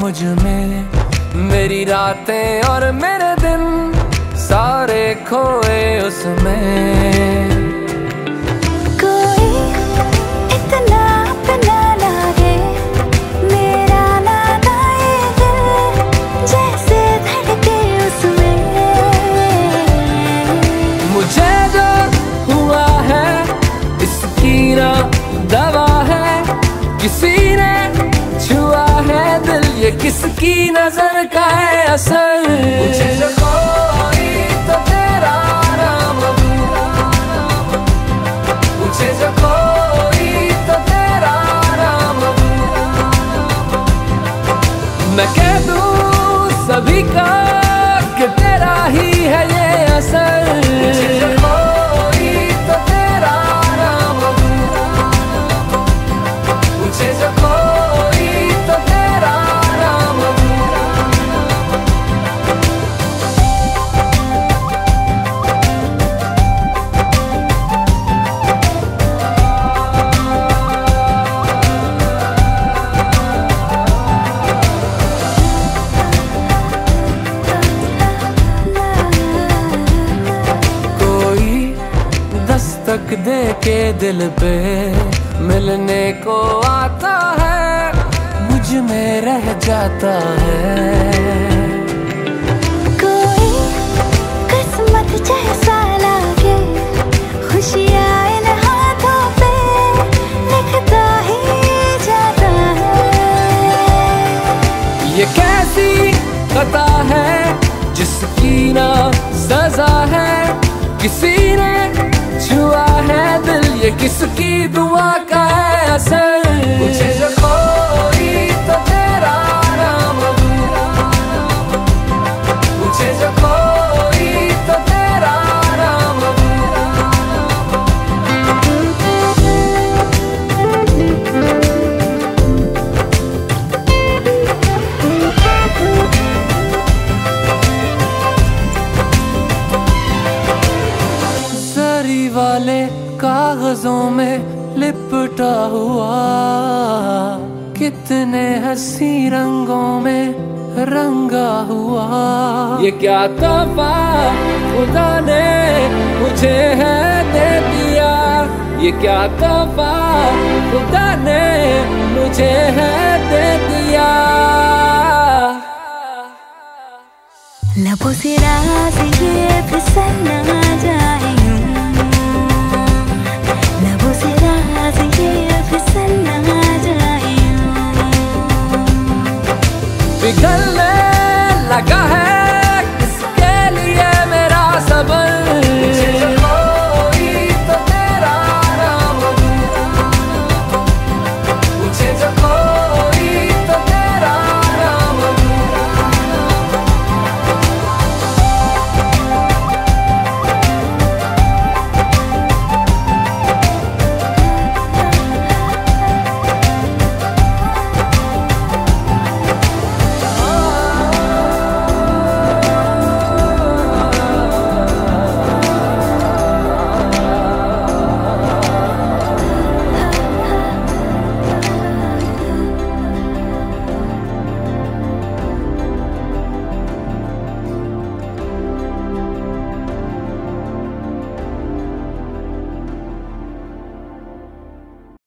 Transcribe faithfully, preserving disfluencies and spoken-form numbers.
मुझ में, मेरी रातें और मेरे दिन सारे खोए उसमें। कोई इतना अपना लागे मेरा नाता ये दिल, जैसे धड़के उसमें। मुझे जो हुआ है इसकी ना दवा है, किसी ने छुआ है दिल, ये किसकी नजर का है असर। मुझे जो कोई तो तेरा नाम, मुझे जो कोई तो तेरा नाम, मैं कह दूं सभी का कि तेरा ही है ये असर। मुझे जो कोई तो तेरा नाम, मुझे जो कोई तो तेरा नाम। दस्तक दे के दिल पे मिलने को आता है, मुझ में रह जाता है। कोई किस्मत जैसा लागे खुशियाँ इन हाथों पे लिखता ही जाता है। ये कैसी खता है जिसकी ना सजा है, किसी ने छुआ है दिल, ये किसकी दुआ का है असर। मुझे जो कोई तो तेरा नाम, मुझे जो कोई तो तेरा नाम। जरी वाले कागजों में लिपटा हुआ, कितने हंसी रंगों में रंगा हुआ। ये क्या तोहफा खुदा ने मुझे है दे दिया, ये क्या तोहफा खुदा ने मुझे है दे दिया। लबों से राज ये फिसल ना जाए यूं, लबों से राज ये फिसल ना जाए यूं। पिघलने लगा है